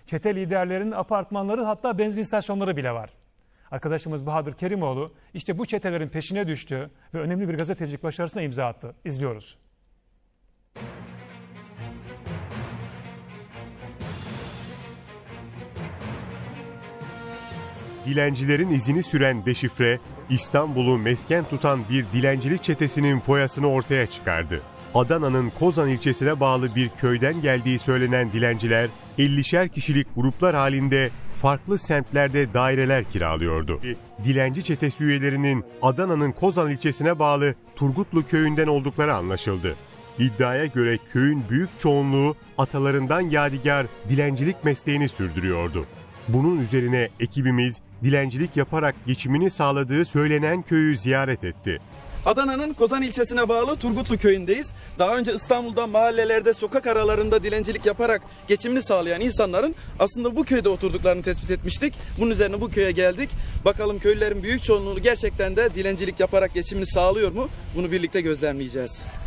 Çete liderlerinin apartmanları, hatta benzin istasyonları bile var. Arkadaşımız Bahadır Kerimoğlu işte bu çetelerin peşine düştü ve önemli bir gazetecilik başarısına imza attı. İzliyoruz. Dilencilerin izini süren deşifre, İstanbul'u mesken tutan bir dilencilik çetesinin foyasını ortaya çıkardı. Adana'nın Kozan ilçesine bağlı bir köyden geldiği söylenen dilenciler, 50'şer kişilik gruplar halinde farklı semtlerde daireler kiralıyordu. Dilenci çetesi üyelerinin Adana'nın Kozan ilçesine bağlı Turgutlu köyünden oldukları anlaşıldı. İddiaya göre köyün büyük çoğunluğu atalarından yadigar dilencilik mesleğini sürdürüyordu. Bunun üzerine ekibimiz dilencilik yaparak geçimini sağladığı söylenen köyü ziyaret etti. Adana'nın Kozan ilçesine bağlı Turgutlu köyündeyiz. Daha önce İstanbul'da mahallelerde, sokak aralarında dilencilik yaparak geçimini sağlayan insanların aslında bu köyde oturduklarını tespit etmiştik. Bunun üzerine bu köye geldik. Bakalım köylülerin büyük çoğunluğu gerçekten de dilencilik yaparak geçimini sağlıyor mu? Bunu birlikte gözlemleyeceğiz.